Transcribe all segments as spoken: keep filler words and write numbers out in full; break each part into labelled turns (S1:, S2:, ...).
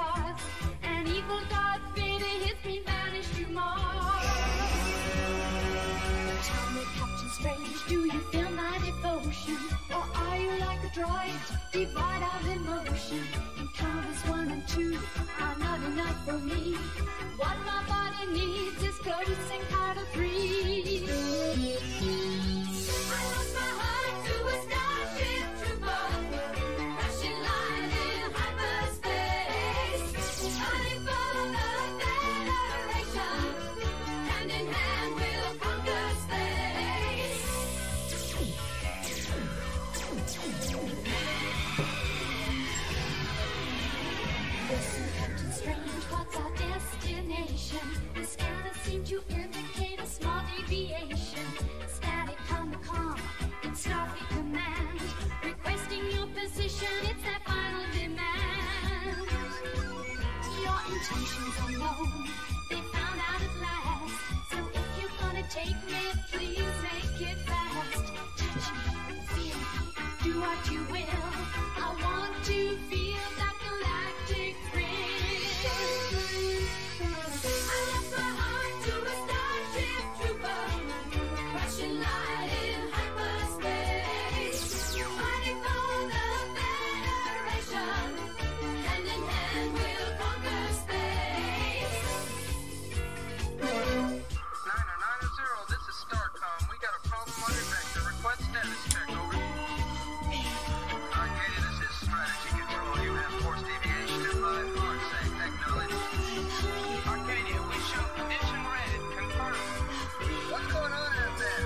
S1: stars. An evil god fate hits me, vanished to Mars. Tell me, Captain Strange, do you feel my devotion? Or are you like a droid, devoid of emotion? Encounters one and two are not enough for me. What my body needs is close encounter three. I lost my heart to a starship trooper, crashing light in hyperspace, fighting for the Federation. Hand in hand we'll conquer space. Listen, Captain Strange, what's our destination? The scanner seemed to indicate a small deviation. Static on the comm, it's Starfleet command, requesting your position, it's that final demand. Your intentions are known, they found out at last. So if you're gonna take me, please make it fast. Touch me, feel me, do what you will. I want to feel that galactic thrill. I lost my heart to a starship trooper, crashing light in hyperspace, fighting for the Federation. Hand in hand we'll conquer space.
S2: niner niner zero, this is Starcom. We got a problem on your vector. Request status check, over. Arcadia, this is strategy control. You have force deviation at five parsec. Acknowledge. Arcadia, we show condition red. Confirm. What's going on out there?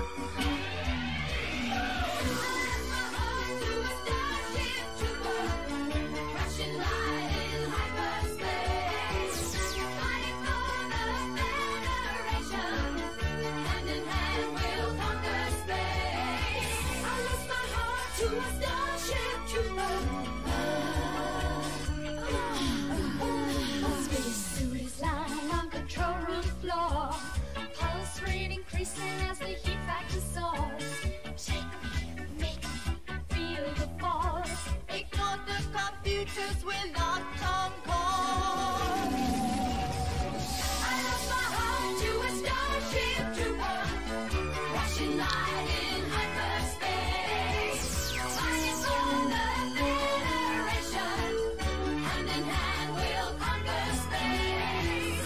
S1: Crashing light in hyperspace, fighting for the Federation. Hand in hand we'll conquer space. I lost my heart to a starship trooper. Space suit is lying on control room floor. Pulse rate increasing as the heat factor soars. Take me, make me feel the force. Ignore the computers, we're locked on course. I lost my heart to a starship trooper, crashing light in hyperspace, fighting for the Federation. Hand in hand we'll conquer space.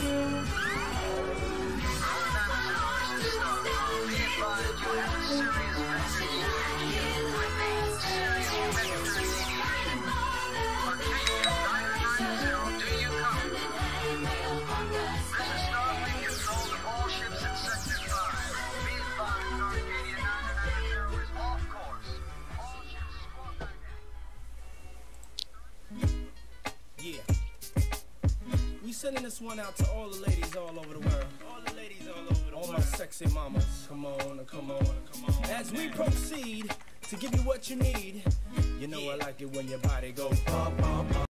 S1: I lost my heart to a
S2: Be
S1: starship
S2: advised, you have a serious vector
S1: crashing light in
S2: Serious
S1: hyperspace,
S2: vector deviation.
S1: fighting for the
S2: Arcadia, niner niner zero, do you come?
S1: hand in hand we'll conquer
S2: This is
S1: space.
S2: Starfleet control to all ships in Sector five. Be advised, Arcadia niner niner zero is off course. All ships squawk back in.
S3: Yeah. We sending this one out to all the ladies all over the world. All the ladies all over the all world. All my sexy mamas. Come on, come on, come on. As we proceed to give you what you need, you know I like it when your body goes bum, bum, bum.